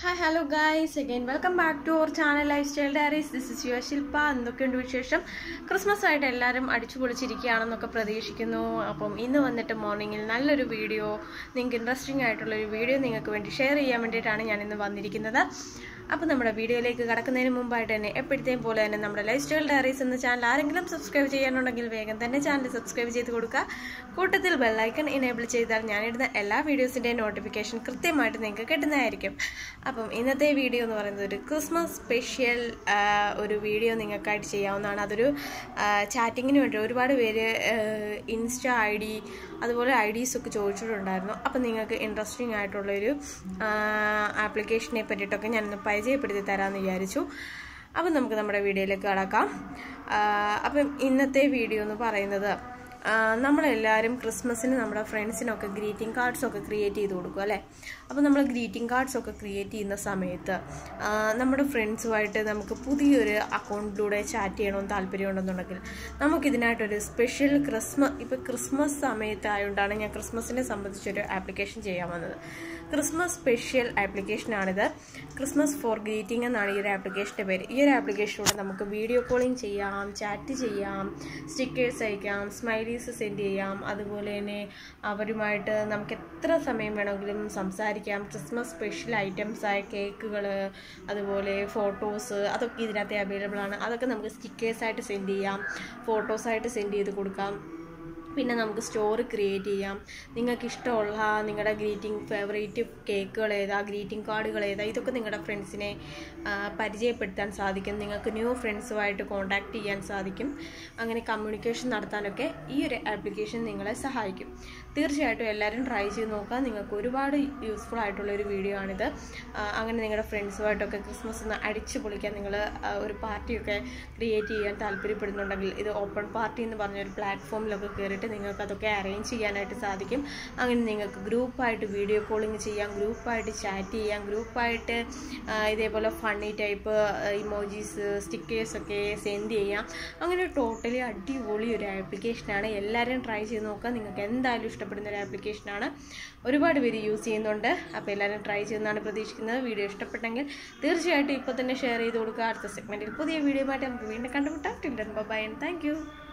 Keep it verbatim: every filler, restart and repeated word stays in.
Hi, hello guys. Again, welcome back to our channel Lifestyle Diaries. This is your Shilpa. എന്തൊക്കെയുണ്ട് വിശേഷം? Christmas ആയിട്ട് എല്ലാവരും അടിച്ചു പൊളിച്ചിരിക്കുകയാണെന്നൊക്കെ പ്രതീക്ഷിക്കുന്നു. അപ്പം ഇന്ന് വന്നിട്ട് മോർണിംഗിൽ നല്ലൊരു വീഡിയോ, നിങ്ങൾക്ക് ഇൻട്രസ്റ്റിംഗ് ആയിട്ടുള്ളൊരു വീഡിയോ നിങ്ങൾക്ക് വേണ്ടി ഷെയർ ചെയ്യാൻ വേണ്ടിയിട്ടാണ് ഞാൻ ഇന്ന് വന്നിരിക്കുന്നത്. അപ്പോൾ നമ്മുടെ വീഡിയോയിലേക്ക് കടക്കുന്നതിന് മുമ്പായിട്ട് തന്നെ എപ്പോഴത്തെയും പോലെ തന്നെ നമ്മുടെ ലൈഫ്സ്റ്റൈൽ ഡയറീസ് എന്ന ചാനൽ ആരെങ്കിലും സബ്സ്ക്രൈബ് ചെയ്യാനുണ്ടെങ്കിൽ വേഗം തന്നെ ചാനൽ സബ്സ്ക്രൈബ് ചെയ്ത് കൊടുക്കുക. കൂട്ടത്തിൽ ബെല്ലൈക്കൺ എനേബിൾ ചെയ്താൽ ഞാനിടുന്ന എല്ലാ വീഡിയോസിൻ്റെയും നോട്ടിഫിക്കേഷൻ കൃത്യമായിട്ട് നിങ്ങൾക്ക് കിട്ടുന്നതായിരിക്കും. അപ്പം ഇന്നത്തെ വീഡിയോ എന്ന് പറയുന്നത് ഒരു ക്രിസ്മസ് സ്പെഷ്യൽ ഒരു വീഡിയോ നിങ്ങൾക്കായിട്ട് ചെയ്യാവുന്നതാണ്. അതൊരു ചാറ്റിങ്ങിന് വേണ്ടി ഒരുപാട് പേര് ഇൻസ്റ്റ ഐ ഡി അതുപോലെ ഐ ഡീസൊക്കെ ചോദിച്ചിട്ടുണ്ടായിരുന്നു. അപ്പം നിങ്ങൾക്ക് ഇൻട്രസ്റ്റിംഗ് ആയിട്ടുള്ളൊരു ആപ്ലിക്കേഷനെ പറ്റിയിട്ടൊക്കെ ഞാനൊന്ന് പരിചയപ്പെടുത്തി തരാമെന്ന് വിചാരിച്ചു. അപ്പം നമുക്ക് നമ്മുടെ വീഡിയോയിലേക്ക് കടക്കാം. അപ്പം ഇന്നത്തെ വീഡിയോ എന്ന് പറയുന്നത്, നമ്മളെല്ലാവരും ക്രിസ്മസിന് നമ്മുടെ ഫ്രണ്ട്സിനൊക്കെ ഗ്രീറ്റിംഗ് കാർഡ്സൊക്കെ ക്രിയേറ്റ് ചെയ്ത് കൊടുക്കും അല്ലേ. അപ്പോൾ നമ്മൾ ഗ്രീറ്റിംഗ് കാർഡ്സൊക്കെ ക്രിയേറ്റ് ചെയ്യുന്ന സമയത്ത് നമ്മുടെ ഫ്രണ്ട്സുമായിട്ട് നമുക്ക് പുതിയൊരു അക്കൗണ്ടിലൂടെ ചാറ്റ് ചെയ്യണമെന്ന് താല്പര്യമുണ്ടെന്നുണ്ടെങ്കിൽ നമുക്കിതിനായിട്ടൊരു സ്പെഷ്യൽ ക്രിസ്മസ് ഇപ്പോൾ ക്രിസ്മസ് സമയത്തായതുകൊണ്ടാണ് ഞാൻ ക്രിസ്മസിനെ സംബന്ധിച്ചൊരു ആപ്ലിക്കേഷൻ ചെയ്യാൻ വന്നത്. ക്രിസ്മസ് സ്പെഷ്യൽ ആപ്ലിക്കേഷനാണിത്. ക്രിസ്മസ് ഫോർ ഗ്രീറ്റിംഗ് എന്നാണ് ഈ ഒരു ആപ്ലിക്കേഷൻ്റെ പേര്. ഈ ഒരു ആപ്ലിക്കേഷനിലൂടെ നമുക്ക് വീഡിയോ കോളിംഗ് ചെയ്യാം, ചാറ്റ് ചെയ്യാം, സ്റ്റിക്കേഴ്സ് അയക്കാം, സ്മൈലീസ് സെൻഡ് ചെയ്യാം. അതുപോലെ തന്നെ അവരുമായിട്ട് നമുക്ക് എത്ര സമയം വേണമെങ്കിലും സംസാരിക്കാം. ക്രിസ്മസ് സ്പെഷ്യൽ ഐറ്റംസായ കേക്കുകൾ, അതുപോലെ ഫോട്ടോസ്, അതൊക്കെ ഇതിനകത്ത് അവൈലബിൾ ആണ്. അതൊക്കെ നമുക്ക് സ്റ്റിക്കേഴ്സായിട്ട് സെൻഡ് ചെയ്യാം, ഫോട്ടോസായിട്ട് സെൻഡ് ചെയ്ത് കൊടുക്കാം. പിന്നെ നമുക്ക് സ്റ്റോറി ക്രിയേറ്റ് ചെയ്യാം. നിങ്ങൾക്ക് ഇഷ്ടമുള്ള നിങ്ങളുടെ ഗ്രീറ്റിംഗ് ഫേവറേറ്റ് കേക്കുകൾ ഏതാ, ഗ്രീറ്റിംഗ് കാർഡുകൾ ഏതാ, ഇതൊക്കെ നിങ്ങളുടെ ഫ്രണ്ട്സിനെ പരിചയപ്പെടുത്താൻ സാധിക്കും. നിങ്ങൾക്ക് ന്യൂ ഫ്രണ്ട്സുമായിട്ട് കോൺടാക്റ്റ് ചെയ്യാൻ സാധിക്കും. അങ്ങനെ കമ്മ്യൂണിക്കേഷൻ നടത്താനൊക്കെ ഈ ഒരു ആപ്ലിക്കേഷൻ നിങ്ങളെ സഹായിക്കും. തീർച്ചയായിട്ടും എല്ലാവരും ട്രൈ ചെയ്ത് നോക്കുക. നിങ്ങൾക്ക് ഒരുപാട് യൂസ്ഫുൾ ആയിട്ടുള്ളൊരു വീഡിയോ ആണിത്. അങ്ങനെ നിങ്ങളുടെ ഫ്രണ്ട്സുമായിട്ടൊക്കെ ക്രിസ്മസ് ഒന്ന് അടിച്ചു പൊളിക്കാൻ നിങ്ങൾ ഒരു പാർട്ടിയൊക്കെ ക്രിയേറ്റ് ചെയ്യാൻ താല്പര്യപ്പെടുന്നുണ്ടെങ്കിൽ ഇത് ഓപ്പൺ പാർട്ടി എന്ന് പറഞ്ഞൊരു പ്ലാറ്റ്ഫോമിലൊക്കെ കയറി നിങ്ങൾക്ക് അതൊക്കെ അറേഞ്ച് ചെയ്യാനായിട്ട് സാധിക്കും. അങ്ങനെ നിങ്ങൾക്ക് ഗ്രൂപ്പായിട്ട് വീഡിയോ കോളിംഗ് ചെയ്യാം, ഗ്രൂപ്പായിട്ട് ചാറ്റ് ചെയ്യാം, ഗ്രൂപ്പായിട്ട് ഇതേപോലെ ഫണ്ണി ടൈപ്പ് ഇമോജീസ്, സ്റ്റിക്കേഴ്സൊക്കെ സെൻഡ് ചെയ്യാം. അങ്ങനെ ടോട്ടലി അടിപൊളി ഒരു ആപ്ലിക്കേഷനാണ്. എല്ലാവരും ട്രൈ ചെയ്ത് നോക്കുക. നിങ്ങൾക്ക് എന്തായാലും ഇഷ്ടപ്പെടുന്ന ഒരു ആപ്ലിക്കേഷനാണ്. ഒരുപാട് പേര് യൂസ് ചെയ്യുന്നുണ്ട്. അപ്പോൾ എല്ലാവരും ട്രൈ ചെയ്യുന്നതാണ് പ്രതീക്ഷിക്കുന്നത്. വീഡിയോ ഇഷ്ടപ്പെട്ടെങ്കിൽ തീർച്ചയായിട്ടും ഇപ്പോൾ തന്നെ ഷെയർ ചെയ്ത് കൊടുക്കുക. അടുത്ത സെഗ്മെൻറ്റിൽ പുതിയ വീഡിയോ ആയിട്ട് നമുക്ക് വീണ്ടും കണ്ടുമുട്ടാം. Till then bye and thank U.